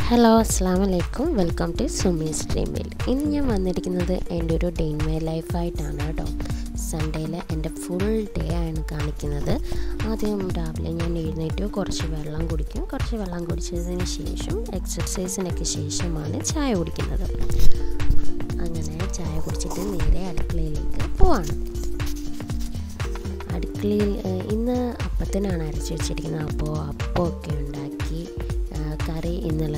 Hello അസ്സാം വലൈക്കും welcome to Sumi's dream world. ഇന്ന് ഞാൻ വന്നിരിക്കുന്നത് എൻ്റെ ഒരു ഡേ ഇൻ മൈ ലൈഫായിട്ടാണ് കേട്ടോ. സൺഡേയിൽ എൻ്റെ ഫുൾ ഡേ ആണ് കാണിക്കുന്നത്. ആദ്യം രാവിലെ ഞാൻ എഴുന്നേറ്റ് കുറച്ച് വെള്ളം കുടിക്കും. കുറച്ച് വെള്ളം കുടിച്ചതിന് ശേഷം എക്സർസൈസിനൊക്കെ ശേഷമാണ് ചായ കുടിക്കുന്നത്. അങ്ങനെ ചായ കുടിച്ചിട്ട് നേരെ അടുക്കളയിലേക്ക് പോവാണ്. അടുക്കളയിൽ ഇന്ന് അപ്പത്തിനാണ് അരച്ച് വെച്ചിരിക്കുന്നത്. അപ്പോൾ അപ്പമൊക്കെ ഉണ്ടാക്കി കറി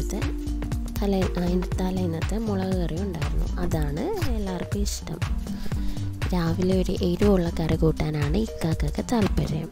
തലേന്നത്തെ മുളക് കറി ഉണ്ടായിരുന്നു. അതാണ് എല്ലാവർക്കും ഇഷ്ടം. രാവിലെ ഒരു എരിവുള്ള കറി കൂട്ടാനാണ് ഇക്കാക്കൊക്കെ താല്പര്യം.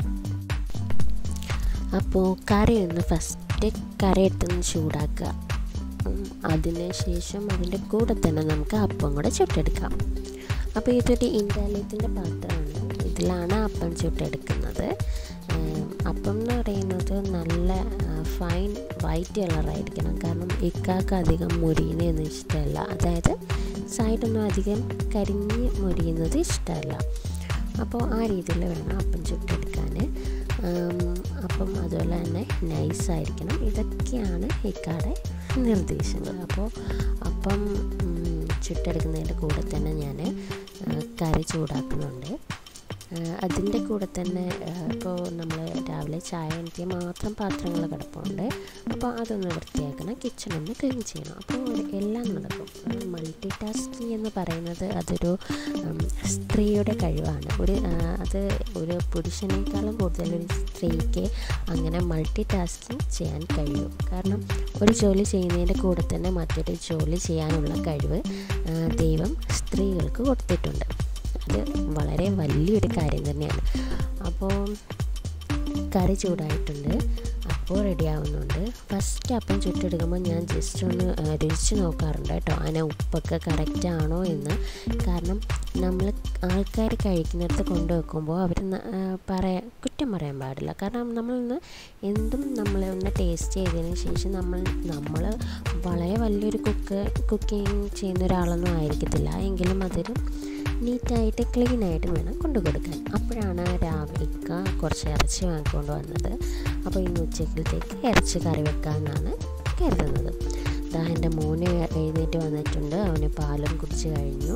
അപ്പോൾ കറി ഒന്ന് ഫസ്റ്റ് കറി എടുത്തൊന്ന് ചൂടാക്കുക. അതിന് ശേഷം അതിൻ്റെ കൂടെ തന്നെ നമുക്ക് അപ്പം കൂടെ ചുട്ടെടുക്കാം. അപ്പോൾ ഇതൊരു ഇൻഡാലിയത്തിൻ്റെ പാത്രമാണ്. ഇതിലാണ് അപ്പം ചുട്ടെടുക്കുന്നത്. അപ്പം എന്ന് പറയുന്നത് നല്ല ഫൈൻ വൈറ്റ് കളറായിരിക്കണം. കാരണം ഇക്കാക്ക് അധികം മുരിയുന്നതൊന്നും ഇഷ്ടമല്ല. അതായത് സൈഡൊന്നും അധികം കരിഞ്ഞ് മുരിയുന്നത് ഇഷ്ടമല്ല. അപ്പോൾ ആ രീതിയിൽ വേണം അപ്പം ചുട്ടെടുക്കാൻ. അപ്പം അതുപോലെ തന്നെ നൈസായിരിക്കണം. ഇതൊക്കെയാണ് ഇക്കാടെ നിർദ്ദേശങ്ങൾ. അപ്പോൾ അപ്പം ചുട്ടെടുക്കുന്നതിൻ്റെ കൂടെ തന്നെ ഞാൻ കറി ചൂടാക്കുന്നുണ്ട്. അതിൻ്റെ കൂടെ തന്നെ ഇപ്പോൾ നമ്മൾ രാവിലെ ചായ എണീറ്റിയ മാത്രം പാത്രങ്ങൾ കിടപ്പുണ്ട്. അപ്പോൾ അതൊന്ന് വൃത്തിയാക്കണം, കിച്ചണൊന്ന് ക്ലീൻ ചെയ്യണം. അപ്പോൾ എല്ലാം നടക്കും. മൾട്ടി ടാസ്കിങ് എന്ന് പറയുന്നത് അതൊരു സ്ത്രീയുടെ കഴിവാണ്. അത് ഒരു പുരുഷനേക്കാളും കൂടുതൽ ഒരു സ്ത്രീക്ക് അങ്ങനെ മൾട്ടി ടാസ്കിങ് ചെയ്യാൻ കഴിയും. കാരണം ഒരു ജോലി ചെയ്യുന്നതിൻ്റെ കൂടെ തന്നെ മറ്റൊരു ജോലി ചെയ്യാനുള്ള കഴിവ് ദൈവം സ്ത്രീകൾക്ക് കൊടുത്തിട്ടുണ്ട്. അത് വളരെ വലിയൊരു കാര്യം തന്നെയാണ്. അപ്പോൾ കറി ചൂടായിട്ടുണ്ട്, അപ്പോൾ റെഡി ആവുന്നുണ്ട്. ഫസ്റ്റ് അപ്പം ചുട്ടെടുക്കുമ്പോൾ ഞാൻ ജസ്റ്റ് ഒന്ന് രുചിച്ച് നോക്കാറുണ്ട് കേട്ടോ, അതിന് ഉപ്പൊക്കെ കറക്റ്റ് ആണോ എന്ന്. കാരണം നമ്മൾ ആൾക്കാർ കഴിക്കുന്നിടത്ത് കൊണ്ടുവെക്കുമ്പോൾ അവർ കുറ്റം പറയാൻ പാടില്ല. കാരണം എന്തും നമ്മളൊന്ന് ടേസ്റ്റ് ചെയ്തതിന് ശേഷം നമ്മൾ വളരെ വലിയൊരു കുക്കിംഗ് ചെയ്യുന്ന ഒരാളൊന്നും ആയിരിക്കത്തില്ല. എങ്കിലും അതൊരു നീറ്റായിട്ട് ക്ലീനായിട്ട് വേണം കൊണ്ടു കൊടുക്കാൻ. അപ്പോഴാണ് രാവിലെ കുറച്ച് ഇറച്ചി വാങ്ങിക്കൊണ്ട് വന്നത്. അപ്പോൾ ഇന്ന് ഉച്ചക്കലത്തേക്ക് ഇറച്ചി കറി വെക്കാമെന്നാണ് കരുതുന്നത്. എൻ്റെ മോന് എഴുന്നേറ്റ് വന്നിട്ടുണ്ട്. അവന് പാലും കുടിച്ച് കഴിഞ്ഞു.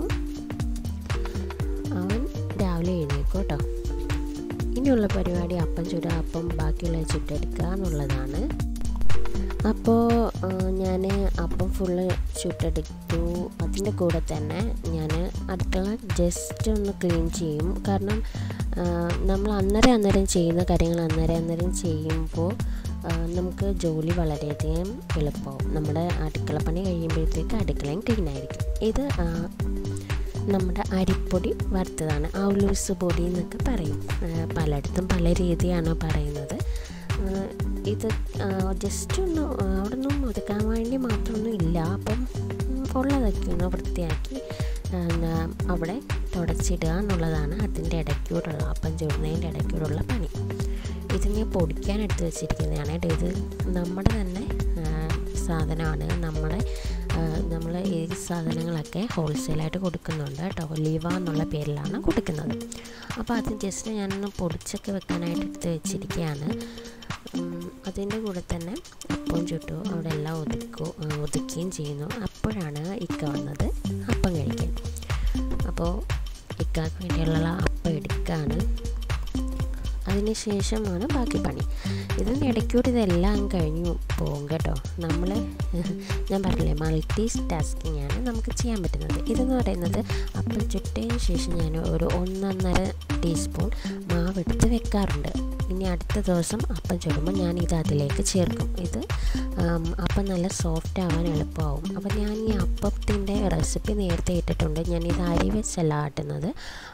അവൻ രാവിലെ എഴുന്നേക്കും കേട്ടോ. ഇനിയുള്ള പരിപാടി അപ്പം ബാക്കിയുള്ള ചുട്ടെടുക്കുക എന്നുള്ളതാണ്. അപ്പോൾ ഞാൻ അപ്പം ഫുള്ള് ചുട്ടെടുത്തു. അതിൻ്റെ കൂടെ തന്നെ ഞാൻ അടുക്കള ജസ്റ്റ് ഒന്ന് ക്ലീൻ ചെയ്യും. കാരണം നമ്മൾ അന്നേരം ചെയ്യുന്ന കാര്യങ്ങൾ അന്നേരം ചെയ്യുമ്പോൾ നമുക്ക് ജോലി വളരെയധികം എളുപ്പമാവും. നമ്മുടെ അടുക്കള പണി കഴിയുമ്പോഴത്തേക്ക് അടുക്കളയും ക്ലീൻ ആയിരിക്കും. ഇത് നമ്മുടെ അരിപ്പൊടി വറുത്തതാണ്. ഔലൂസ് പൊടി എന്നൊക്കെ പറയും. പലയിടത്തും പല രീതിയാണ് പറയുന്നത്. ഇത് ജസ്റ്റ് അവിടെ നിന്നും ഒതുക്കാൻ വേണ്ടി മാത്രമൊന്നും ഇല്ല. അപ്പം ഉള്ളതൊക്കെ ഒന്ന് വൃത്തിയാക്കി അവിടെ തുടച്ചിടുക എന്നുള്ളതാണ് അതിൻ്റെ ഇടയ്ക്കൂടുള്ള അപ്പം ചുടുന്നതിൻ്റെ ഇടയ്ക്കൂടുള്ള പണി. ഇത് ഞാൻ പൊടിക്കാൻ എടുത്ത് വെച്ചിരിക്കുന്നതാണ്. ഇത് നമ്മുടെ തന്നെ സാധനമാണ്. നമ്മൾ ഈ സാധനങ്ങളൊക്കെ ഹോൾസെയിലായിട്ട് കൊടുക്കുന്നുണ്ട് കേട്ടോ. ലിവ എന്നുള്ള പേരിലാണ് കൊടുക്കുന്നത്. അപ്പോൾ അത് ജസ്റ്റ് ഞാനൊന്ന് പൊടിച്ചൊക്കെ വെക്കാനായിട്ട് എടുത്ത് വെച്ചിരിക്കുകയാണ്. അതിൻ്റെ കൂടെ തന്നെ അപ്പം ചുട്ടു. അവിടെ എല്ലാം ഒതുക്കുകയും ചെയ്യുന്നു. അപ്പോഴാണ് ഇക്ക വന്നത് അപ്പം കഴിക്കാൻ. അപ്പോൾ ഇക്കാക്ക് വേണ്ടിയുള്ള അപ്പം എടുക്കുകയാണ്. അതിന് ശേഷമാണ് ബാക്കി പണി. ഇതിൻ്റെ ഇടയ്ക്കൂടെ ഇതെല്ലാം കഴിഞ്ഞു പോകും കേട്ടോ. ഞാൻ പറഞ്ഞില്ലേ മൾട്ടി ടാസ്കിങ് ആണ് നമുക്ക് ചെയ്യാൻ പറ്റുന്നത്. ഇതെന്ന് പറയുന്നത് അപ്പം ചുട്ടതിന് ശേഷം ഞാൻ ഒരു 1.5 ടീസ്പൂൺ മാവെടുത്ത് വെക്കാറുണ്ട്. ഇനി അടുത്ത ദിവസം അപ്പം ചുടുമ്പോൾ ഞാൻ അതിലേക്ക് ചേർക്കും. ഇത് അപ്പം നല്ല സോഫ്റ്റ് ആവാൻ എളുപ്പമാവും. അപ്പോൾ ഞാൻ ഈ അപ്പത്തിൻ്റെ റെസിപ്പി നേരത്തെ ഇട്ടിട്ടുണ്ട്. ഞാനിത് അരി വെച്ചല്ല ആട്ടുന്നത്,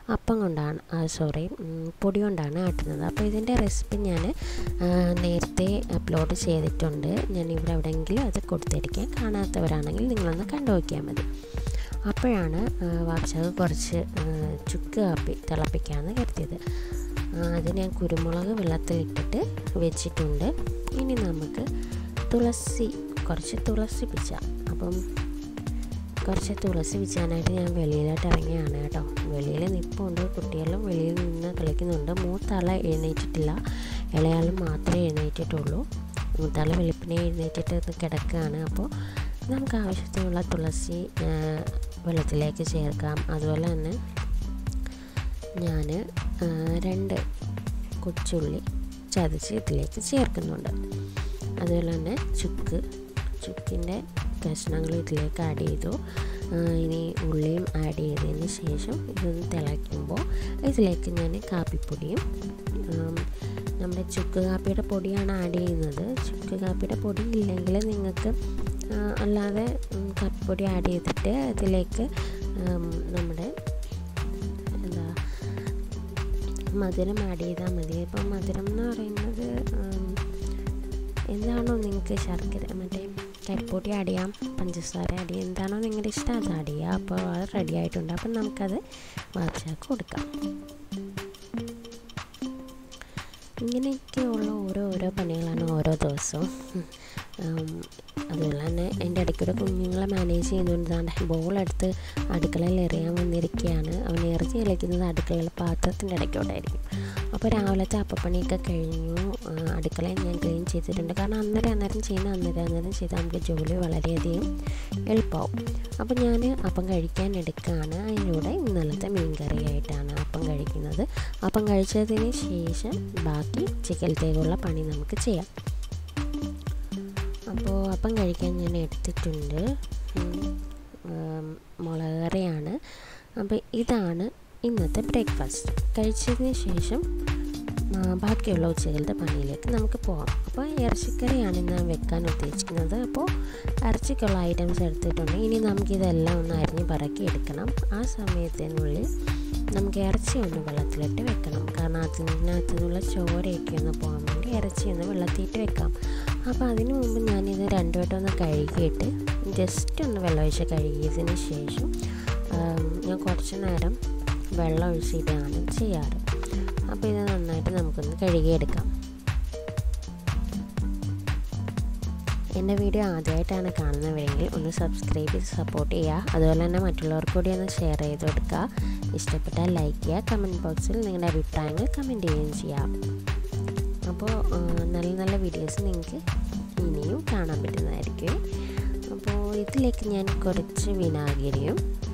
പൊടി കൊണ്ടാണ് ആട്ടുന്നത്. അപ്പോൾ ഇതിൻ്റെ റെസിപ്പി ഞാൻ നേരത്തെ അപ്ലോഡ് ചെയ്തിട്ടുണ്ട്. ഞാനിവിടെ എവിടെയെങ്കിലും അത് കൊടുത്തിരിക്കാം. കാണാത്തവരാണെങ്കിൽ നിങ്ങളൊന്ന് കണ്ടു നോക്കിയാൽ മതി. അപ്പോഴാണ് വാപ്ചാക്ക് കുറച്ച് ചുക്ക് കാപ്പി തിളപ്പിക്കാമെന്ന് കരുതിയത്. അത് ഞാൻ കുരുമുളക് വെള്ളത്തിലിട്ടിട്ട് വെച്ചിട്ടുണ്ട്. ഇനി നമുക്ക് കുറച്ച് തുളസി പിച്ച. അപ്പം കുറച്ച് തുളസി പിച്ചാനായിട്ട് ഞാൻ വെളിയിലോട്ട് ഇറങ്ങിയാണ് കേട്ടോ. വെളിയിൽ നിൽപ്പുണ്ട്, കുട്ടികളും വെളിയിൽ നിന്ന് കളിക്കുന്നുണ്ട്. മൂത്താളെ എഴുന്നേറ്റിട്ടില്ല, ഇളയാളും മാത്രമേ എഴുന്നേറ്റിട്ടുള്ളൂ. മൂത്താൾ വെളുപ്പിനെ എഴുന്നേറ്റിട്ട് കിടക്കുകയാണ്. അപ്പോൾ നമുക്ക് ആവശ്യത്തിനുള്ള തുളസി വെള്ളത്തിലേക്ക് ചേർക്കാം. അതുപോലെ തന്നെ ഞാൻ 2 കൊച്ചുള്ളി ചതച്ച് ഇതിലേക്ക് ചേർക്കുന്നുണ്ട്. അതുപോലെ തന്നെ ചുക്കിൻ്റെ കഷ്ണങ്ങൾ ഇതിലേക്ക് ആഡ് ചെയ്തു. ഇനി ഉള്ളിയും ആഡ് ചെയ്തതിന് ശേഷം ഇതൊന്ന് തിളയ്ക്കുമ്പോൾ ഇതിലേക്ക് ഞാൻ കാപ്പിപ്പൊടിയും നമ്മുടെ ചുക്ക് കാപ്പിയുടെ പൊടിയാണ് ആഡ് ചെയ്യുന്നത്. ചുക്ക് കാപ്പിയുടെ പൊടി ഇല്ലെങ്കിൽ നിങ്ങൾക്ക് അല്ലാതെ കാപ്പിപ്പൊടി ആഡ് ചെയ്തിട്ട് അതിലേക്ക് നമ്മുടെ മധുരം ആഡ് ചെയ്താൽ മതി. ഇപ്പം മധുരം എന്ന് പറയുന്നത് എന്താണോ നിങ്ങൾക്ക് ശർക്കര മറ്റേ കരിപ്പൊടി ആഡ് ചെയ്യാം, പഞ്ചസാര ആഡ് ചെയ്യാം, എന്താണോ നിങ്ങളുടെ ഇഷ്ടം അത് ആഡ് ചെയ്യുക. അപ്പോൾ അത് റെഡി ആയിട്ടുണ്ട്. അപ്പം നമുക്കത് വാച്ചാക്കി കൊടുക്കാം. ഇങ്ങനെയൊക്കെയുള്ള ഓരോ പണികളാണ് ഓരോ ദിവസവും. അതുപോലെ തന്നെ എൻ്റെ ഇടയ്ക്കൂടെ കുഞ്ഞുങ്ങളെ മാനേജ് ചെയ്യുന്നുണ്ട്. ബോളെടുത്ത് അടുക്കളയിൽ എറിയാൻ വന്നിരിക്കുകയാണ്. അവൻ എറിഞ്ഞ് കളിക്കുന്നത് അടുക്കളയിലെ പാത്രത്തിൻ്റെ ഇടയ്ക്കോട്ടായിരിക്കും. അപ്പോൾ രാവിലത്തെ അപ്പപ്പണിയൊക്കെ കഴിഞ്ഞു. അടുക്കളയിൽ ഞാൻ ക്ലീൻ ചെയ്തിട്ടുണ്ട്. കാരണം അന്നേരം ചെയ്യുന്ന അന്നേരം ചെയ്താൽ നമുക്ക് ജോലി വളരെയധികം എളുപ്പമാവും. അപ്പോൾ ഞാൻ അപ്പം കഴിക്കാൻ എടുക്കുകയാണ്. അതിലൂടെ ഇന്നലത്തെ മീൻ കറിയായിട്ടാണ് അപ്പം കഴിക്കുന്നത്. അപ്പം കഴിച്ചതിന് ശേഷം ബാക്കി ചിക്കലത്തേക്കുള്ള പണി നമുക്ക് ചെയ്യാം. അപ്പോൾ അപ്പം കഴിക്കാൻ ഞാൻ എടുത്തിട്ടുണ്ട്. മുളക് കറിയാണ്. അപ്പോൾ ഇതാണ് ഇന്നത്തെ ബ്രേക്ക്ഫാസ്റ്റ്. കഴിച്ചതിന് ശേഷം ബാക്കിയുള്ള ഉച്ചകളുടെ പണിയിലേക്ക് നമുക്ക് പോകാം. അപ്പോൾ ഇറച്ചിക്കറിയാണ് ഞാൻ വെക്കാൻ ഉദ്ദേശിക്കുന്നത്. അപ്പോൾ ഇറച്ചിക്കുള്ള ഐറ്റംസ് എടുത്തിട്ടുണ്ട്. ഇനി നമുക്കിതെല്ലാം ഒന്ന് അരിഞ്ഞ് പറക്കി എടുക്കണം. ആ സമയത്തിനുള്ളിൽ നമുക്ക് ഇറച്ചി ഒന്ന് വെള്ളത്തിലിട്ട് വെക്കണം. കാരണം അതിനകത്തു നിന്നുള്ള ചോരയൊക്കെ ഒന്ന് പോകാൻ വേണ്ടി ഇറച്ചി ഒന്ന് വെള്ളത്തിലിട്ട് വെക്കാം. അപ്പോൾ അതിന് മുമ്പ് ഞാനിത് 2 വട്ടം ഒന്ന് കഴുകിയിട്ട് ജസ്റ്റ് ഒന്ന് വെള്ളമൊഴിച്ച് കഴുകിയതിന് ശേഷം ഞാൻ കുറച്ച് നേരം വെള്ളം ഒഴിച്ചിട്ടാണ് ചെയ്യാറ്. അപ്പോൾ ഇത് നന്നായിട്ട് നമുക്കൊന്ന് കഴുകിയെടുക്കാം. എൻ്റെ വീഡിയോ ആദ്യമായിട്ടാണ് കാണുന്നവരെങ്കിൽ ഒന്ന് സബ്സ്ക്രൈബ് ചെയ്ത് സപ്പോർട്ട് ചെയ്യുക. അതുപോലെ തന്നെ മറ്റുള്ളവർക്ക് കൂടി ഒന്ന് ഷെയർ ചെയ്ത് കൊടുക്കുക. ഇഷ്ടപ്പെട്ടാൽ ലൈക്ക് ചെയ്യുക. കമൻറ്റ് ബോക്സിൽ നിങ്ങളുടെ അഭിപ്രായങ്ങൾ കമൻറ്റ് ചെയ്യുകയും ചെയ്യാം. അപ്പോൾ നല്ല വീഡിയോസ് നിങ്ങൾക്ക് ഇനിയും കാണാൻ പറ്റുന്നതായിരിക്കും. അപ്പോൾ ഇതിലേക്ക് ഞാൻ കുറച്ച് വിനാഗിരിയും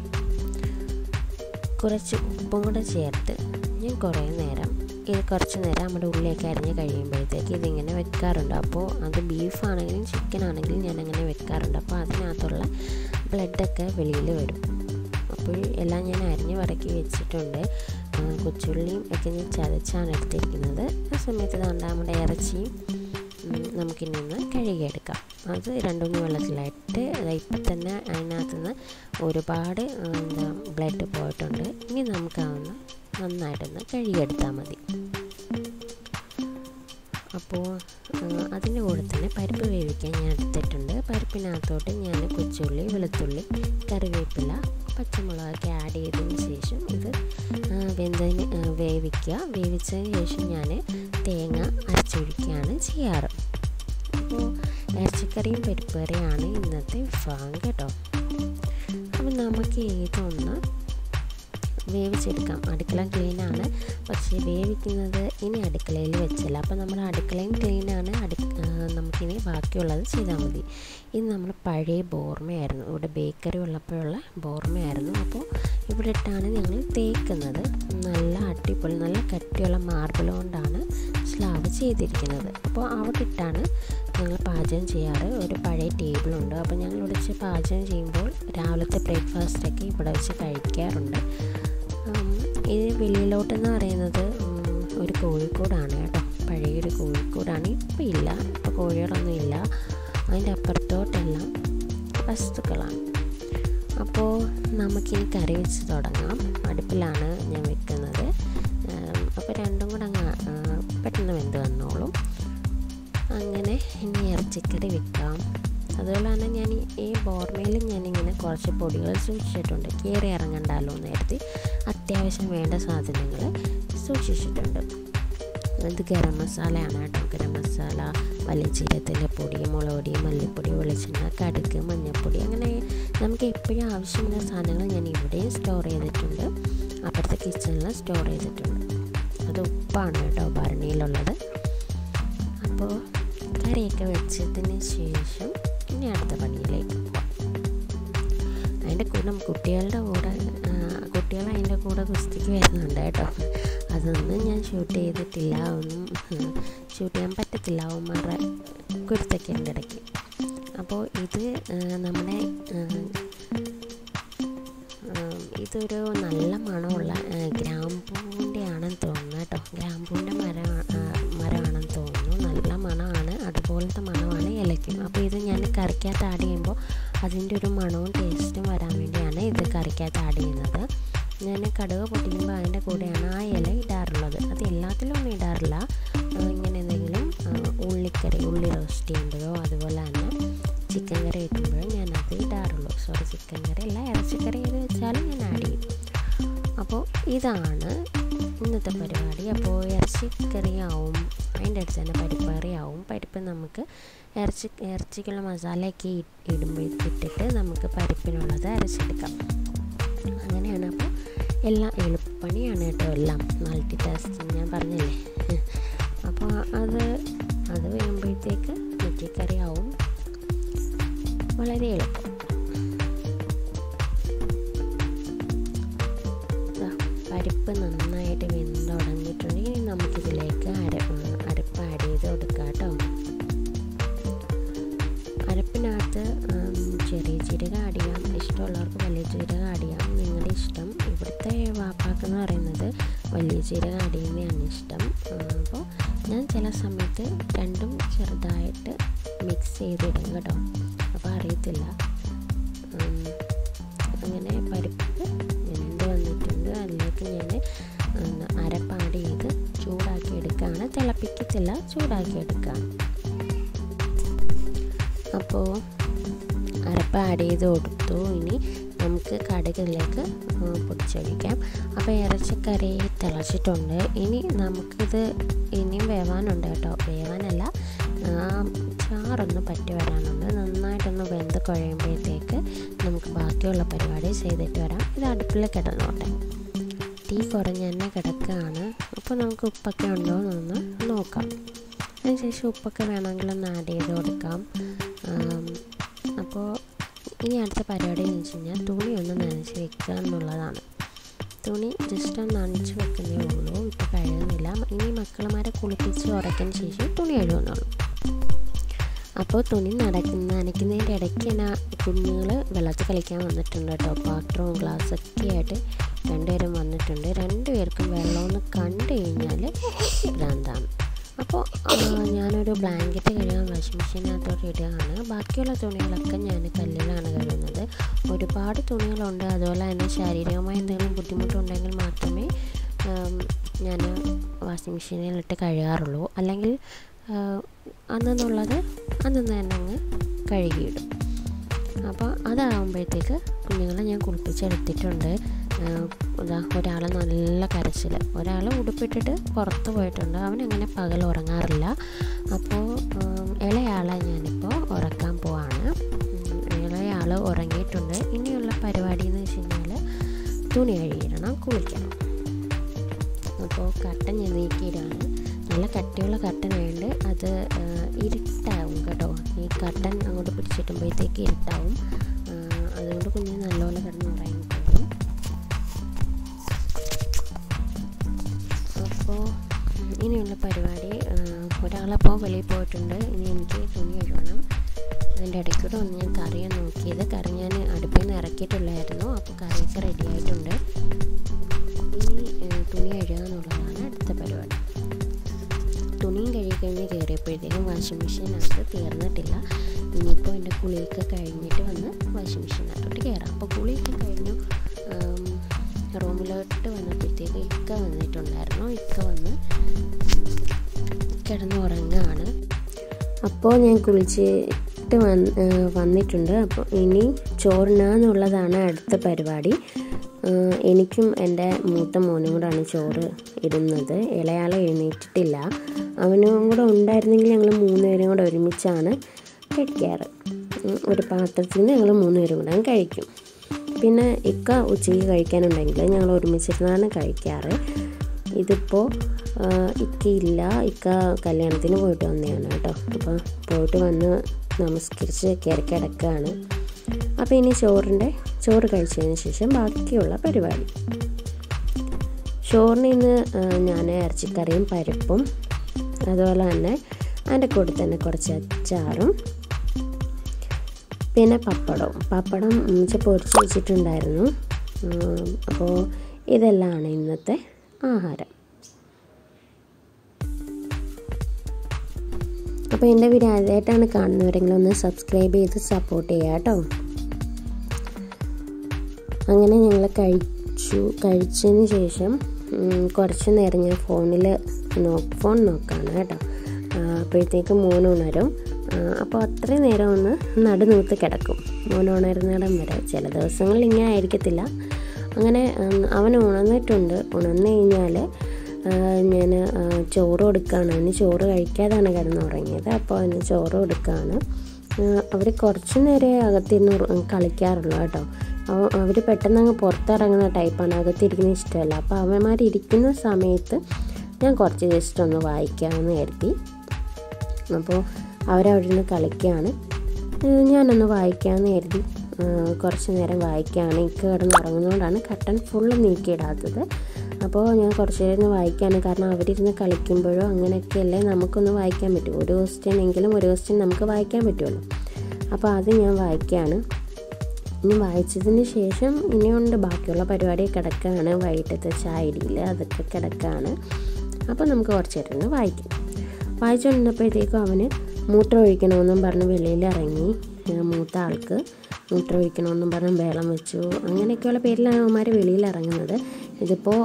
കുറച്ച് ഉപ്പും കൂടെ ചേർത്ത് ഞാൻ കുറച്ച് നേരം നമ്മുടെ ഉള്ളിലേക്ക് അരിഞ്ഞ് കഴിയുമ്പോഴത്തേക്ക് ഇതിങ്ങനെ വെക്കാറുണ്ട്. അപ്പോൾ അത് ബീഫാണെങ്കിലും ചിക്കൻ ആണെങ്കിലും ഞാനങ്ങനെ വെക്കാറുണ്ട്. അപ്പോൾ അതിനകത്തുള്ള ബ്ലഡൊക്കെ വെളിയിൽ വരും. അപ്പോൾ എല്ലാം ഞാൻ അരിഞ്ഞ് വറക്കി വെച്ചിട്ടുണ്ട്. കൊച്ചുള്ളിയും ഒക്കെ ഞാൻ ചതച്ചാണ് എടുത്തിരിക്കുന്നത്. ആ സമയത്ത് നമ്മുടെ ഇറച്ചിയും നമുക്കിനി ഒന്ന് കഴുകിയെടുക്കാം. അത് 2-3 വെള്ളത്തിലായിട്ട് ഇപ്പം തന്നെ അതിനകത്തുനിന്ന് ഒരുപാട് ബ്ലഡ് പോയിട്ടുണ്ട്. ഇനി നമുക്കതൊന്ന് നന്നായിട്ടൊന്ന് കഴുകിയെടുത്താൽ മതി. അപ്പോൾ അതിൻ്റെ കൂടെ തന്നെ പരിപ്പ് വേവിക്കാൻ ഞാൻ എടുത്തിട്ടുണ്ട്. പരിപ്പിനകത്തോട്ട് ഞാൻ കൊച്ചുള്ളി, വെളുത്തുള്ളി, കറിവേപ്പില, പച്ചമുളകൊക്കെ ആഡ് ചെയ്തതിന് ശേഷം ഇത് വേവിച്ചതിന് ശേഷം ഞാൻ തേങ്ങ അരച്ചൊഴിക്കുകയാണ് ചെയ്യാറ്. അപ്പോൾ ഇറച്ചിക്കറിയും പരിപ്പ് കറിയാണ് ഇന്നത്തെ വിഭവം കേട്ടോ. അപ്പോൾ നമുക്ക് ഇതൊന്ന് വേവിച്ചെടുക്കാം. അടുക്കള ക്ലീനാണ്, പക്ഷേ വേവിക്കുന്നത് ഇനി അടുക്കളയിൽ വെച്ചല്ല. അപ്പോൾ നമ്മൾ അടുക്കളയും ക്ലീനാണ്, നമുക്കിനി ബാക്കിയുള്ളത് ചെയ്താൽ മതി. ഇത് നമ്മൾ പഴയ ബോർമയായിരുന്നു, ഇവിടെ ബേക്കറി ഉള്ളപ്പോഴുള്ള ബോർമയായിരുന്നു. അപ്പോൾ ഇവിടെ ഇട്ടാണ് ഞങ്ങൾ തേക്കുന്നത്. നല്ല അടിപൊളി നല്ല കട്ടിയുള്ള മാർബിൾ കൊണ്ടാണ് സ്ലാബ് ചെയ്തിരിക്കുന്നത്. അപ്പോൾ അവിടെ ഇട്ടാണ് ഞങ്ങൾ പാചകം ചെയ്യാറ്. ഒരു പഴയ ടേബിളുണ്ട്. അപ്പോൾ ഞങ്ങൾ ഇവിടെ വെച്ച് പാചകം ചെയ്യുമ്പോൾ രാവിലത്തെ ബ്രേക്ക്ഫാസ്റ്റൊക്കെ ഇവിടെ വെച്ച് കഴിക്കാറുണ്ട്. ഇത് വെളിയിലോട്ടെന്ന് പറയുന്നത് ഒരു കോഴിക്കോടാണ് കേട്ടോ, പഴയൊരു കോഴിക്കോടാണ്. ഇപ്പോൾ ഇല്ല, ഇപ്പോൾ കോഴികളൊന്നും ഇല്ല. അതിൻ്റെ അപ്പുറത്തോട്ടെല്ലാം വസ്തുക്കളാണ്. അപ്പോൾ നമുക്കിനി കറി വെച്ച് തുടങ്ങാം. അടുപ്പിലാണ് ഞാൻ വെക്കുന്നത്. അപ്പോൾ രണ്ടും കൂടെ അങ്ങ് പെട്ടെന്ന് വെന്ത് വന്നോളും. അങ്ങനെ ഇനി ഇറച്ചിക്കറി വെക്കാം. അതുപോലെ തന്നെ ഞാൻ ഈ ബോർമയിൽ ഞാനിങ്ങനെ കുറച്ച് പൊടികൾ സൂക്ഷിച്ചിട്ടുണ്ട്. കയറി ഇറങ്ങണ്ടല്ലോ എന്ന് കരുതി അത്യാവശ്യം വേണ്ട സാധനങ്ങൾ സൂക്ഷിച്ചിട്ടുണ്ട്. ഇത് ഗരം മസാലയാണ് കേട്ടോ. ഗരം മസാല, വലിയ ജീരകത്തിൻ്റെ പൊടി, മുളക് പൊടി, മല്ലിപ്പൊടി, വെളിച്ചെണ്ണ, കടുക്, മഞ്ഞൾപ്പൊടി, അങ്ങനെ നമുക്ക് എപ്പോഴും ആവശ്യമുള്ള സാധനങ്ങൾ ഞാൻ ഇവിടെയും സ്റ്റോർ ചെയ്തിട്ടുണ്ട്. അപ്പുറത്തെ കിച്ചണിൽ സ്റ്റോർ ചെയ്തിട്ടുണ്ട്. അത് ഉപ്പാണ് കേട്ടോ ഭരണിയിലുള്ളത്. അപ്പോൾ കറിയൊക്കെ വെച്ചതിന് ശേഷം ഇനി അടുത്ത പണിയിലേക്ക് പോകാം. അതിൻ്റെ കൂടെ കുട്ടികൾ അതിൻ്റെ കൂടെ കുസ്തിക്ക് വരുന്നുണ്ട് കേട്ടോ. അതൊന്നും ഞാൻ ഷൂട്ട് ചെയ്തിട്ടില്ല, ഒന്നും ഷൂട്ട് ചെയ്യാൻ പറ്റത്തില്ല, അവന്മാരുടെ കുരുത്തൊക്കെ ഉണ്ട് ഇടയ്ക്ക്. അപ്പോൾ നമ്മുടെ ഇതൊരു നല്ല മണമുള്ള ഗ്രാമ്പൂവിൻ്റെ ആണെന്ന് തോന്നുന്നു കേട്ടോ. ഗ്രാമ്പൂവിൻ്റെ മരമാണെന്ന് തോന്നുന്നു. നല്ല മണമാണ്, അതുപോലത്തെ മണമാണ് ഇലയ്ക്കും. അപ്പോൾ ഇത് ഞാൻ കറിക്കകത്ത് ആഡ് ചെയ്യുമ്പോൾ അതിൻ്റെ ഒരു മണവും ടേസ്റ്റും വരാൻ വേണ്ടിയാണ് ഇത് കറിക്കകത്ത് ആഡ് ചെയ്യുന്നത്. ഞാൻ കടുക് പൊട്ടിക്കുമ്പോൾ അതിൻ്റെ കൂടെയാണ് ആ ഇല ഇടാറുള്ളത്. അത് എല്ലാത്തിലും ഒന്നും ഇടാറില്ല. ഇങ്ങനെ എന്തെങ്കിലും ഉള്ളി റോസ്റ്റ് ചെയ്യുമ്പോഴോ അതുപോലെ തന്നെ ചിക്കൻ കറി വയ്ക്കുമ്പോഴും ഞാനത് ഇടാറുള്ളൂ. ചിക്കൻ കറി അല്ല, ഇറച്ചിക്കറി ഏത് വെച്ചാലും ഞാൻ ആഡ് ചെയ്യും. അപ്പോൾ ഇതാണ് ഇന്നത്തെ പരിപാടി. അപ്പോൾ ഇറച്ചിക്കറിയാവും, അതിൻ്റെ അടുത്ത് തന്നെ പരിപ്പ് കറിയാവും. പരിപ്പ് നമുക്ക് ഇറച്ചിക്കുള്ള മസാലയൊക്കെ ഇട്ടിട്ട് നമുക്ക് പരിപ്പിനുള്ളത് അരച്ചെടുക്കാം. അങ്ങനെയാണ്. അപ്പോൾ എല്ലാം എളുപ്പപ്പണിയാണ് കേട്ടോ, എല്ലാം മൾട്ടി ടാസ്കിങ് ഞാൻ പറഞ്ഞില്ലേ. അപ്പോൾ അത് വരുമ്പോഴത്തേക്ക് ഇറച്ചിക്കറിയാവും, വളരെ എളുപ്പം. പരിപ്പ് നന്നായിട്ട് വെന്തുടങ്ങിയിട്ടുണ്ടെങ്കിൽ നമുക്കിതിലേക്ക് അരപ്പ് ആഡ് ചെയ്ത് കൊടുക്കാം കേട്ടോ. അരപ്പിനകത്ത് ചെറിയ ജീരകം ആഡ് ചെയ്യാം, ഇഷ്ടമുള്ളവർക്ക് വലിയ ജീരകം ആഡ് ചെയ്യാം, നിങ്ങളുടെ ഇഷ്ടം. ഇവിടുത്തെ വാപ്പാക്കെന്ന് പറയുന്നത് വലിയ ജീരകം ആഡ് ചെയ്യുന്നതാണ് ഇഷ്ടം. അപ്പോൾ ഞാൻ ചില സമയത്ത് രണ്ടും ചെറുതായിട്ട് മിക്സ് ചെയ്തിടും കേട്ടോ, അപ്പോൾ അറിയത്തില്ല. അങ്ങനെ പരിപ്പ് വെന്ത് വന്നിട്ടുണ്ട്. അതിലേക്ക് ഞാൻ അരപ്പ് ആഡ് ചെയ്ത് ചൂടാക്കി എടുക്കുകയാണ്. തിളപ്പിക്കത്തില്ല, ചൂടാക്കി എടുക്കുകയാണ്. അപ്പോൾ അരപ്പ് ആഡ് ചെയ്ത് കൊടുത്തു. ഇനി നമുക്ക് കടുകിലേക്ക് പൊടിച്ചൊഴിക്കാം. അപ്പോൾ ഇറച്ചിക്കറി തിളച്ചിട്ടുണ്ട്. ഇനി നമുക്കിത് ഇനിയും വേവാനുണ്ട് കേട്ടോ. വേവാനല്ല, ചാറൊന്ന് പറ്റി വരാനുണ്ട്. നന്നായിട്ടൊന്ന് വെന്ത് കഴിയുമ്പോഴത്തേക്ക് നമുക്ക് ബാക്കിയുള്ള പരിപാടി ചെയ്തിട്ട് വരാം. ഇത് അടുപ്പിൽ കിടന്നോട്ടെ. തീ കുറഞ്ഞ് തന്നെ കിടക്കുകയാണ്. അപ്പോൾ നമുക്ക് ഉപ്പൊക്കെ ഉണ്ടോ എന്നൊന്ന് നോക്കാം. അതിനുശേഷം ഉപ്പൊക്കെ വേണമെങ്കിൽ ഒന്ന് ആഡ് ചെയ്ത് കൊടുക്കാം. അപ്പോൾ ഇനി അടുത്ത പരിപാടി എന്ന് വെച്ച് കഴിഞ്ഞാൽ തുണി ഒന്ന് നനച്ച് വെക്കുക എന്നുള്ളതാണ്. തുണി ജസ്റ്റ് ഒന്ന് നനച്ച് വെക്കുന്നേ ഉള്ളൂ, ഇപ്പോൾ കഴുകുന്നില്ല. ഇനി മക്കളമാരെ കുളിപ്പിച്ച് ഉറക്കിന് ശേഷം തുണി കഴുകുന്നുള്ളൂ. അപ്പോൾ തുണി നനയ്ക്കുന്നതിൻ്റെ ഇടയ്ക്ക് തന്നെ കുഞ്ഞുങ്ങൾ വെള്ളത്തിൽ കളിക്കാൻ വന്നിട്ടുണ്ട് കേട്ടോ. പാത്രവും ഗ്ലാസ്സൊക്കെ ആയിട്ട് രണ്ടുപേരും വന്നിട്ടുണ്ട്. രണ്ടുപേർക്കും വെള്ളമൊന്ന് കണ്ടു കഴിഞ്ഞാൽ ഭ്രാന്താണ്. അപ്പോൾ ഞാനൊരു ബ്ലാങ്കറ്റ് കഴുകാൻ വാഷിംഗ് മെഷീനകത്തോട്ട് ഇടുകയാണ്. ബാക്കിയുള്ള തുണികളൊക്കെ ഞാൻ കല്ലിലാണ് കഴുകുന്നത്. ഒരുപാട് തുണികളുണ്ട്, അതുപോലെ തന്നെ ശാരീരികമായ എന്തെങ്കിലും ബുദ്ധിമുട്ടുണ്ടെങ്കിൽ മാത്രമേ ഞാൻ വാഷിംഗ് മെഷീനിലിട്ട് കഴുകാറുള്ളൂ. അല്ലെങ്കിൽ അന്നെന്നുള്ളത് അന്ന് തന്നെ അങ്ങ് കഴുകിയിടും. അപ്പോൾ അതാകുമ്പോഴത്തേക്ക് കുഞ്ഞുങ്ങളെ ഞാൻ കുളിപ്പിച്ചെടുത്തിട്ടുണ്ട്. ഒരാൾ നല്ല കരച്ചിൽ, ഒരാൾ ഉടുപ്പിട്ടിട്ട് പുറത്ത് പോയിട്ടുണ്ട്. അവനങ്ങനെ പകൽ ഉറങ്ങാറില്ല. അപ്പോൾ ഇളയാളെ ഞാനിപ്പോൾ ഉറക്കാൻ പോവാണ്. ഇളയാൾ ഉറങ്ങിയിട്ടുണ്ട്. ഇനിയുള്ള പരിപാടി എന്ന് വെച്ച് കഴിഞ്ഞാൽ തുണി കഴുകിയിടണം, കുളിക്കണം. അപ്പോൾ കട്ടൻ ഞാൻ നീക്കിയിടാണ്. നല്ല കട്ടിയുള്ള കട്ടനായതുകൊണ്ട് അത് ഇരുട്ടാവും കേട്ടോ. ഈ കട്ടൻ അങ്ങോട്ട് പിടിച്ചിട്ടുമ്പോഴത്തേക്ക് ഇരുട്ടാവും. അതുകൊണ്ട് കുഞ്ഞ് നല്ലപോലെ കിടന്ന് ഉറങ്ങിക്കോളും. അപ്പോൾ ഇനിയുള്ള പരിപാടി, ഒരാളപ്പോൾ വെളിയിൽ പോയിട്ടുണ്ട്. ഇനി എനിക്ക് തുണി കഴുകണം. അതിൻ്റെ ഇടയ്ക്കൂടെ ഒന്ന് ഞാൻ കറിയാൻ നോക്കിയത്. കറി ഞാൻ അടുപ്പിൽ നിന്ന് ഇറക്കിയിട്ടുള്ളായിരുന്നു. അപ്പോൾ കറിയൊക്കെ റെഡി ആയിട്ടുണ്ട്. ഇനി തുണി കഴുകുക എന്നുള്ളതാണ് അടുത്ത പരിപാടി. തുണിയും കഴുകിക്കഴിഞ്ഞ് കയറിയപ്പോഴത്തേക്കും വാഷിംഗ് മെഷീനകത്ത് തീർന്നിട്ടില്ല. ഇനിയിപ്പോൾ എൻ്റെ കുളിയൊക്കെ കഴിഞ്ഞിട്ട് വന്ന് വാഷിംഗ് മെഷീനകത്തോട്ട് കയറാം. അപ്പോൾ കുളിയൊക്കെ കഴിഞ്ഞു റൂമിലോട്ട് വന്നപ്പോഴത്തേക്ക് ഇക്ക വന്നിട്ടുണ്ടായിരുന്നു. ഇക്ക വന്ന് കിടന്ന് ഉറങ്ങുകയാണ്. അപ്പോൾ ഞാൻ കുളിച്ചിട്ട് വന്നിട്ടുണ്ട്. അപ്പോൾ ഇനി ചോറിനാന്നുള്ളതാണ് അടുത്ത പരിപാടി. എനിക്കും എൻ്റെ മൂത്ത മോനും കൂടാണ് ചോറ് ഇടുന്നത്. ഇളയാളെ എഴുന്നേറ്റിട്ടില്ല. അവനും കൂടെ ഉണ്ടായിരുന്നെങ്കിൽ ഞങ്ങൾ 3 പേരും കൂടെ ഒരുമിച്ചാണ് കഴിക്കാറ്. ഒരു പാത്രത്തിൽ നിന്ന് ഞങ്ങൾ 3 പേരും കൂടെ കഴിക്കും. പിന്നെ ഇക്ക ഉച്ചയ്ക്ക് കഴിക്കാനുണ്ടെങ്കിൽ ഞങ്ങൾ ഒരുമിച്ചിരുന്നാണ് കഴിക്കാറ്. ഇതിപ്പോൾ ഇക്കയില്ല, ഇക്ക കല്യാണത്തിന് പോയിട്ട് വന്നതാണ് കേട്ടോ. അപ്പോൾ പോയിട്ട് വന്ന് നമസ്കരിച്ച് കയറി കിടക്കുകയാണ്. അപ്പോൾ ഇനി ചോറ് കഴിച്ചതിന് ശേഷം ബാക്കിയുള്ള പരിപാടി. ചോറിന് ഇന്ന് ഞാൻ ഇറച്ചിക്കറിയും പരിപ്പും അതുപോലെ തന്നെ അതിൻ്റെ കൂടെ തന്നെ കുറച്ച് അച്ചാറും പിന്നെ പപ്പടം പൊരിച്ച് വെച്ചിട്ടുണ്ടായിരുന്നു. അപ്പോൾ ഇതെല്ലാമാണ് ഇന്നത്തെ ആഹാരം. അപ്പോൾ എൻ്റെ വീഡിയോ ആദ്യമായിട്ടാണ് കാണുന്നവരെങ്കിലും ഒന്ന് സബ്സ്ക്രൈബ് ചെയ്ത് സപ്പോർട്ട് ചെയ്യുക കേട്ടോ. അങ്ങനെ ഞങ്ങൾ കഴിച്ചതിന് ശേഷം കുറച്ച് നേരം ഞാൻ ഫോൺ നോക്കാണ് കേട്ടോ. അപ്പോഴത്തേക്ക് മോൻ ഉണരും. അപ്പോൾ അത്രയും നേരം ഒന്ന് നടുനൂത്ത് കിടക്കും മോൻ ഉണരുന്നിടം വരെ. ചില ദിവസങ്ങളിൽ ഇങ്ങനെ ആയിരിക്കത്തില്ല. അങ്ങനെ അവൻ ഉണർന്നിട്ടുണ്ട്. ഉണർന്നു കഴിഞ്ഞാൽ ഞാൻ ചോറ് കൊടുക്കുകയാണ്. അവന് ചോറ് കഴിക്കാതാണ് കിടന്നുറങ്ങിയത്. അപ്പോൾ അവന് ചോറ് കൊടുക്കുകയാണ്. അവർ കുറച്ച് നേരം അകത്തിരുന്ന് കളിക്കാറുള്ളൂ കേട്ടോ. അവർ പെട്ടെന്ന് അങ്ങ് പുറത്തിറങ്ങുന്ന ടൈപ്പാണ്, അകത്തിരിക്കുന്ന ഇഷ്ടമല്ല. അപ്പോൾ അവന്മാരിരിക്കുന്ന സമയത്ത് ഞാൻ കുറച്ച് ജസ്റ്റ് ഒന്ന് വായിക്കാമെന്ന് കരുതി. അപ്പോൾ അവരവിടെ നിന്ന് കളിക്കുകയാണ്, ഞാനൊന്ന് വായിക്കാമെന്ന് കരുതി കുറച്ച് നേരം വായിക്കുകയാണ്. ഇക്ക കിടന്നുറങ്ങുന്നതുകൊണ്ടാണ് കർട്ടൻ ഫുള്ള് നീക്കിയിടാത്തത്. അപ്പോൾ ഞാൻ കുറച്ച് നേരം വായിക്കുകയാണ്. കാരണം അവരിരുന്ന് കളിക്കുമ്പോഴോ അങ്ങനെയൊക്കെയല്ലേ നമുക്കൊന്ന് വായിക്കാൻ പറ്റും. ഒരു ക്വസ്റ്റ്യൻ നമുക്ക് വായിക്കാൻ പറ്റുമല്ലോ. അപ്പോൾ അത് ഞാൻ വായിക്കുകയാണ്. ഇനി വായിച്ചതിന് ശേഷം ഇനിയുണ്ട് ബാക്കിയുള്ള പരിപാടി കിടക്കുകയാണ്. വൈകിട്ടത്തെ ചായടിയിൽ അതൊക്കെ കിടക്കുകയാണ്. അപ്പോൾ നമുക്ക് കുറച്ച് നേരം വായിക്കാം. വായിച്ചുകൊണ്ടിരുന്നപ്പോഴത്തേക്കും അവന് മൂത്രം ഒഴിക്കണമെന്നും പറഞ്ഞ് വെളിയിൽ ഇറങ്ങി. മൂത്ത ആൾക്ക് മൂത്രം ഒഴിക്കണമെന്നും പറഞ്ഞ് ബേളം വെച്ചു. അങ്ങനെയൊക്കെയുള്ള പേരിലാണ് അവന്മാർ വെളിയിൽ ഇറങ്ങുന്നത്. ഇതിപ്പോൾ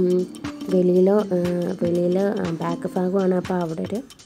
വെളിയിൽ ബാക്ക് ഭാഗമാണ്. അപ്പോൾ അവിടെ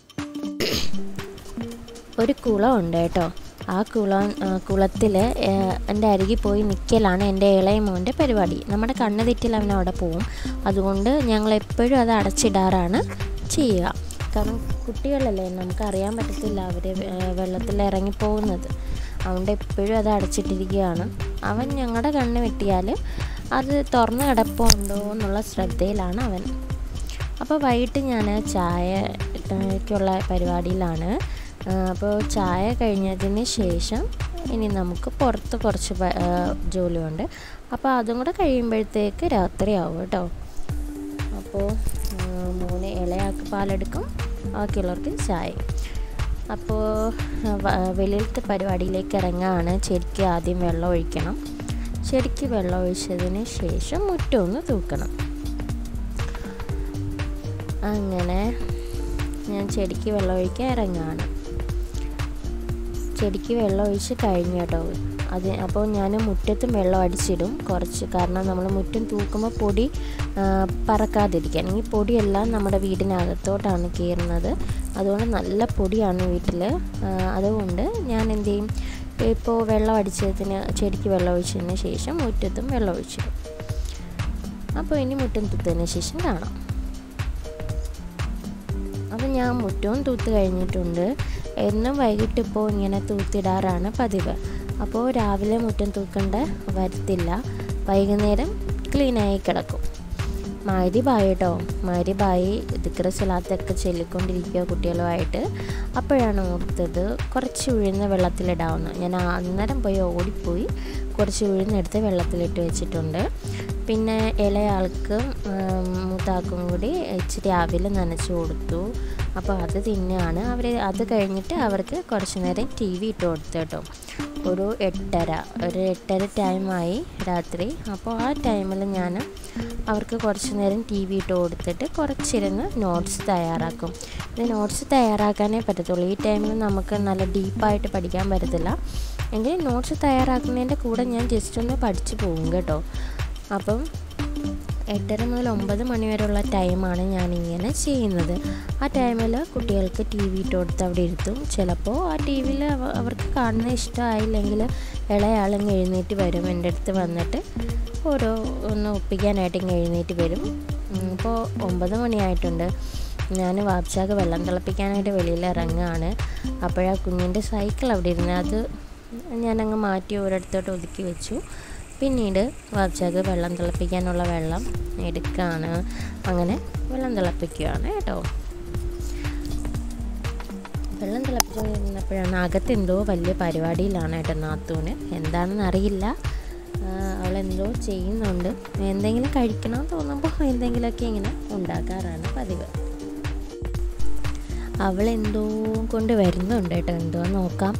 ഒരു കുളമുണ്ട് കേട്ടോ. ആ കുളത്തിൽ എൻ്റെ അരികിൽ പോയി നിൽക്കലാണ് എൻ്റെ ഇളയ മോൻ്റെ പരിപാടി. നമ്മുടെ കണ്ണ് തെറ്റിൽ അവൻ അവിടെ പോവും. അതുകൊണ്ട് ഞങ്ങളെപ്പോഴും അത് അടച്ചിടാറാണ് ചെയ്യുക. കാരണം കുട്ടികളല്ലേ, നമുക്കറിയാൻ പറ്റത്തില്ല അവർ വെള്ളത്തിൽ ഇറങ്ങിപ്പോകുന്നത്. അതുകൊണ്ട് എപ്പോഴും അത് അടച്ചിട്ടിരിക്കുകയാണ്. അവൻ ഞങ്ങളുടെ കണ്ണ് വെട്ടിയാൽ അത് തുറന്ന് കിടപ്പുണ്ടോ എന്നുള്ള ശ്രദ്ധയിലാണ് അവൻ. അപ്പോൾ വൈകിട്ട് ഞാൻ ചായക്കുള്ള പരിപാടിയിലാണ്. അപ്പോൾ ചായ കഴിഞ്ഞതിന് ശേഷം ഇനി നമുക്ക് പുറത്ത് കുറച്ച് ജോലിയുണ്ട്. അപ്പോൾ അതും കൂടെ കഴിയുമ്പോഴത്തേക്ക് രാത്രിയാവും കേട്ടോ. അപ്പോൾ മോന് ഇളയാൾക്ക് പാലെടുക്കും, ബാക്കിയുള്ളവർക്ക് ചായ. അപ്പോൾ വെളിയിലത്തെ പരിപാടിയിലേക്ക് ഇറങ്ങുകയാണ്. ചെടിക്ക് ആദ്യം വെള്ളം ഒഴിക്കണം. ചെടിക്ക് വെള്ളം ഒഴിച്ചതിന് ശേഷം മുറ്റമൊന്ന് തൂക്കണം. അങ്ങനെ ഞാൻ ചെടിക്ക് വെള്ളം ഒഴിക്കാൻ ഇറങ്ങുകയാണ്. ചെടിക്ക് വെള്ളം ഒഴിച്ച് കഴിഞ്ഞു കേട്ടോ. അപ്പോൾ ഞാൻ മുറ്റത്തും വെള്ളം അടിച്ചിടും കുറച്ച്. കാരണം നമ്മൾ മുറ്റം തൂക്കുമ്പോൾ പൊടി പറക്കാതിരിക്കാൻ. ഈ പൊടിയെല്ലാം നമ്മുടെ വീടിനകത്തോട്ടാണ് കയറുന്നത്. അതുകൊണ്ട് നല്ല പൊടിയാണ് വീട്ടിൽ. അതുകൊണ്ട് ഞാൻ എന്ത് ചെയ്യും, ഇപ്പോൾ ചെടിക്ക് വെള്ളം ഒഴിച്ചതിന് ശേഷം മുറ്റത്തും വെള്ളം ഒഴിച്ചിടും. അപ്പോൾ ഇനി മുറ്റം തൂത്തതിന് ശേഷം കാണാം. അപ്പം ഞാൻ മുറ്റവും തൂത്ത് കഴിഞ്ഞിട്ടുണ്ട്. എന്നും വൈകിട്ട് ഇപ്പോൾ ഇങ്ങനെ തൂത്തിടാറാണ് പതിവ്. അപ്പോൾ രാവിലെ മുറ്റം തൂക്കേണ്ട വരത്തില്ല, വൈകുന്നേരം ക്ലീനായി കിടക്കും. മഗ്‌രിബായി കേട്ടോ. മഗ്‌രിബായി ദിക്ർ സ്വലാത്തൊക്കെ ചൊല്ലിക്കൊണ്ടിരിക്കുക കുട്ടികളുമായിട്ട്. അപ്പോഴാണ് ഓർത്തത് കുറച്ച് ഉഴുന്ന് വെള്ളത്തിലിടാവുന്നു. ഞാൻ അന്നേരം പോയി ഓടിപ്പോയി കുറച്ച് ഉഴുന്നെടുത്ത് വെള്ളത്തിലിട്ട് വെച്ചിട്ടുണ്ട്. പിന്നെ ഇളയാൾക്കും മൂത്താൾക്കും കൂടി ഇച്ചിരി അവിൽ നനച്ച് കൊടുത്തു. അപ്പോൾ അത് തിന്നെയാണ് അവർ. അത് കഴിഞ്ഞിട്ട് അവർക്ക് കുറച്ച് നേരം ടി വി ഇട്ട് കൊടുത്തു കേട്ടോ. ഒരു 8:30 ടൈമായി രാത്രി. അപ്പോൾ ആ ടൈമിൽ ഞാൻ അവർക്ക് കുറച്ച് നേരം ടി വി ഇട്ട് കൊടുത്തിട്ട് കുറച്ചിരുന്ന് നോട്ട്സ് തയ്യാറാക്കും. ഇത് നോട്ട്സ് തയ്യാറാക്കാനേ പറ്റത്തുള്ളൂ. ഈ ടൈമിൽ നമുക്ക് നല്ല ഡീപ്പായിട്ട് പഠിക്കാൻ പറ്റത്തില്ല. എങ്കിൽ നോട്ട്സ് തയ്യാറാക്കുന്നതിൻ്റെ കൂടെ ഞാൻ ജസ്റ്റ് ഒന്ന് പഠിച്ചു പോകും കേട്ടോ. അപ്പം 8:30 മുതൽ 9 മണി വരെയുള്ള ടൈമാണ് ഞാനിങ്ങനെ ചെയ്യുന്നത്. ആ ടൈമിൽ കുട്ടികൾക്ക് ടി വി ഇട്ട് കൊടുത്ത് അവിടെ ഇരുത്തും. ചിലപ്പോൾ ആ ടി വിയിൽ അവർക്ക് കാണുന്നത് ഇഷ്ടമായില്ലെങ്കിൽ ഇളയാളിങ്ങ് എഴുന്നേറ്റ് വരും. എൻ്റെ അടുത്ത് വന്നിട്ട് ഒന്ന് ഒപ്പിക്കാനായിട്ട് ഇങ്ങ് എഴുന്നേറ്റ് വരും. ഇപ്പോൾ 9 മണിയായിട്ടുണ്ട്. ഞാൻ വാപ്ചാക്ക് വെള്ളം തിളപ്പിക്കാനായിട്ട് വെളിയിൽ ഇറങ്ങുകയാണ്. അപ്പോഴാ കുഞ്ഞിൻ്റെ സൈക്കിൾ അവിടെ ഇരുന്ന് അത് ഞാനങ്ങ് മാറ്റി ഒരിടത്തോട്ട് ഒതുക്കി വെച്ചു. പിന്നീട് വാച്ചക്ക് വെള്ളം തിളപ്പിക്കാനുള്ള വെള്ളം എടുക്കുകയാണ്. അങ്ങനെ വെള്ളം തിളപ്പിക്കുകയാണ് കേട്ടോ. വെള്ളം തിളപ്പിച്ചുകൊണ്ടിരുന്നപ്പോഴാണ് അകത്തെന്തോ വലിയ പരിപാടിയിലാണ് കേട്ടോ നാത്തൂന്. എന്താണെന്ന് അറിയില്ല, അവളെന്തോ ചെയ്യുന്നുണ്ട്. എന്തെങ്കിലും കഴിക്കണം തോന്നുമ്പോൾ എന്തെങ്കിലുമൊക്കെ ഇങ്ങനെ ഉണ്ടാക്കാറാണ് പതിവ്. അവളെന്തോ കൊണ്ട് വരുന്നുണ്ട് കേട്ടോ. എന്തോ നോക്കാം.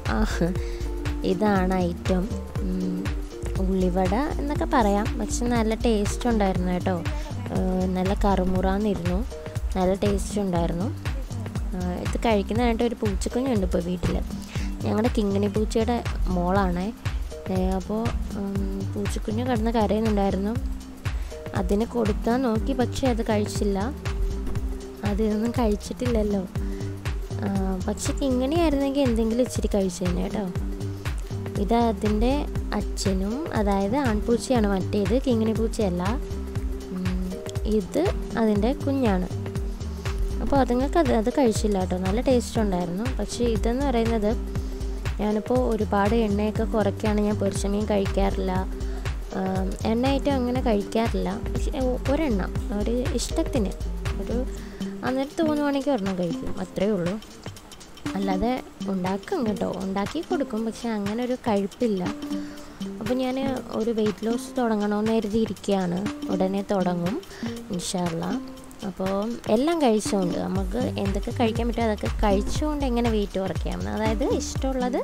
ഇതാണ് ഐറ്റം. ഉള്ളിവട എന്നൊക്കെ പറയാം, പക്ഷെ നല്ല ടേസ്റ്റ് ഉണ്ടായിരുന്നു കേട്ടോ. നല്ല കറുമുറാന്നിരുന്നു, നല്ല ടേസ്റ്റ് ഉണ്ടായിരുന്നു. ഇത് കഴിക്കുന്നതായിട്ട് ഒരു പൂച്ചക്കുഞ്ഞുണ്ട് ഇപ്പോൾ വീട്ടിൽ. ഞങ്ങളുടെ കിങ്ങിണി പൂച്ചയുടെ മോളാണേ. അപ്പോൾ പൂച്ചക്കുഞ്ഞ് കിടന്ന് കരയുന്നുണ്ടായിരുന്നു. അതിന് കൊടുക്കാൻ നോക്കി, പക്ഷേ അത് കഴിച്ചില്ല. അതൊന്നും കഴിച്ചിട്ടില്ലല്ലോ. പക്ഷെ കിങ്ങിണി ആയിരുന്നെങ്കിൽ എന്തെങ്കിലും ഇച്ചിരി കഴിച്ചേനെ കേട്ടോ. ഇത് അതിൻ്റെ അച്ഛനും, അതായത് ആൺപൂച്ചയാണ്. മറ്റേത് കിങ്ങിണി പൂച്ചയല്ല, ഇത് അതിൻ്റെ കുഞ്ഞാണ്. അപ്പോൾ അതുങ്ങൾക്ക് അത് കഴിച്ചില്ല കേട്ടോ. നല്ല ടേസ്റ്റ് ഉണ്ടായിരുന്നു. പക്ഷേ ഇതെന്ന് പറയുന്നത്, ഞാനിപ്പോൾ ഒരുപാട് എണ്ണയൊക്കെ കുറയ്ക്കുകയാണ്. ഞാൻ പൊരിച്ച മീൻ കഴിക്കാറില്ല, എണ്ണ ഐറ്റം അങ്ങനെ കഴിക്കാറില്ല. പക്ഷേ ഒരെണ്ണം ഒരു ഇഷ്ടത്തിന്, ഒരു അന്നേരം തോന്നുവാണെങ്കിൽ ഒരെണ്ണം കഴിക്കും, അത്രയേ ഉള്ളൂ. അല്ലാതെ ഉണ്ടാക്കും കേട്ടോ, ഉണ്ടാക്കി കൊടുക്കും, പക്ഷെ അങ്ങനെ ഒരു കഴിപ്പില്ല. അപ്പോൾ ഞാൻ ഒരു വെയിറ്റ് ലോസ് തുടങ്ങണമെന്ന് കരുതിയിരിക്കുകയാണ്. ഉടനെ തുടങ്ങും ഇൻഷാ അല്ലാഹ്. അപ്പോൾ എല്ലാം കഴിച്ചുകൊണ്ട് നമുക്ക് എന്തൊക്കെ കഴിക്കാൻ പറ്റുമോ അതൊക്കെ കഴിച്ചുകൊണ്ട് എങ്ങനെ വെയിറ്റ് കുറയ്ക്കാം, അതായത് ഇഷ്ടമുള്ളത്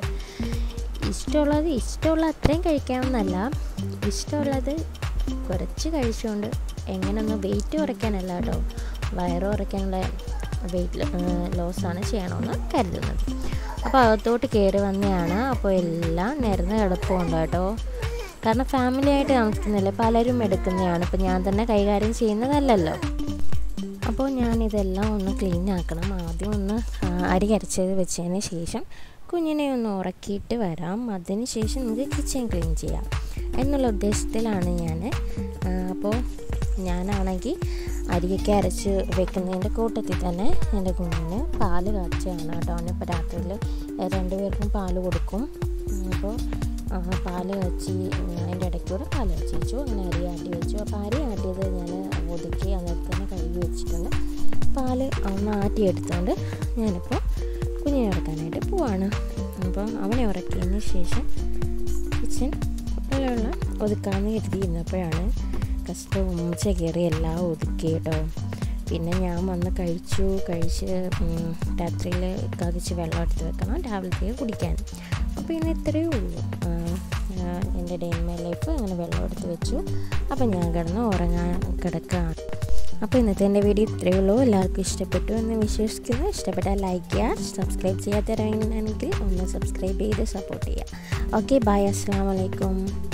അത്രയും കഴിക്കാമെന്നല്ല, ഇഷ്ടമുള്ളത് കുറച്ച് കഴിച്ചുകൊണ്ട് എങ്ങനെ ഒന്ന് വെയിറ്റ് കുറയ്ക്കാനല്ല കേട്ടോ, വയറ് കുറയ്ക്കാനുള്ള വെയിറ്റ് ലോസാണ് ചെയ്യണമെന്ന് കരുതുന്നത്. അപ്പോൾ അകത്തോട്ട് കയറി വന്നതാണ്. അപ്പോൾ എല്ലാം നിരന്ന് കിടപ്പുണ്ട് കേട്ടോ. കാരണം ഫാമിലി ആയിട്ട് താമസിക്കുന്നില്ല, പലരും എടുക്കുന്നതാണ്. ഇപ്പോൾ ഞാൻ തന്നെ കൈകാര്യം ചെയ്യുന്നതല്ലല്ലോ. അപ്പോൾ ഞാനിതെല്ലാം ഒന്ന് ക്ലീൻ ആക്കണം. ആദ്യം ഒന്ന് അരി അരച്ചത് വെച്ചതിന് ശേഷം കുഞ്ഞിനെ ഒന്ന് ഉറക്കിയിട്ട് വരാം. അതിന് ശേഷം നമുക്ക് കിച്ചൺ ക്ലീൻ ചെയ്യാം എന്നുള്ള ഉദ്ദേശത്തിലാണ് ഞാൻ. അപ്പോൾ ഞാനാണെങ്കിൽ അരിയൊക്കെ അരച്ച് വെക്കുന്നതിൻ്റെ കൂട്ടത്തിൽ തന്നെ എൻ്റെ കുഞ്ഞിന് പാല് കാച്ചുകയാണ് കേട്ടോ. അവനിപ്പോൾ രാത്രിയിൽ 2 പേർക്കും പാല് കൊടുക്കും. അപ്പോൾ പാല് കാച്ചി അതിൻ്റെ ഇടയ്ക്കൂടെ പാല് കാച്ചി വെച്ചു. അങ്ങനെ അരി ആട്ടി വെച്ചു. അപ്പോൾ അരി ആട്ടിയത് ഞാൻ ഒതുക്കി അന്നേരത്ത് തന്നെ കഴുകി വെച്ചിട്ടുണ്ട്. പാല് ഒന്ന് ആട്ടിയെടുത്തുകൊണ്ട് ഞാനിപ്പോൾ കുഞ്ഞിനെ ഉറക്കാനായിട്ട് പോവാണ്. അപ്പോൾ അവനെ ഉറക്കിയതിന് ശേഷം കിച്ചൻ ഉള്ള ഒതുക്കാമെന്ന് കരുതിയിരുന്നപ്പോഴാണ് ഉച്ച കയറി എല്ലാം ഒതുക്കി കേട്ടോ. പിന്നെ ഞാൻ വന്ന് കഴിച്ച് രാത്രിയിൽ കതിച്ച് വെള്ളം എടുത്ത് വെക്കണം രാവിലത്തേക്ക് കുടിക്കാൻ. അപ്പോൾ ഇന്ന് ഇത്രയേ ഉള്ളൂ എൻ്റെ ഡേ ഇൻ മൈ ലൈഫ്. അങ്ങനെ വെള്ളം എടുത്ത് വെച്ചു. അപ്പോൾ ഞാൻ കിടക്കുകയാണ്. അപ്പോൾ ഇന്നത്തെ എൻ്റെ വീഡിയോ ഇത്രയേ ഉള്ളൂ. എല്ലാവർക്കും ഇഷ്ടപ്പെട്ടു എന്ന് വിശ്വസിക്കുന്നു. ഇഷ്ടപ്പെട്ടാൽ ലൈക്ക് ചെയ്യുക, സബ്സ്ക്രൈബ് ചെയ്യാത്തവരാണെങ്കിൽ ഒന്ന് സബ്സ്ക്രൈബ് ചെയ്ത് സപ്പോർട്ട് ചെയ്യുക. ഓക്കെ, ബൈ, അസ്സലാമു അലൈക്കും.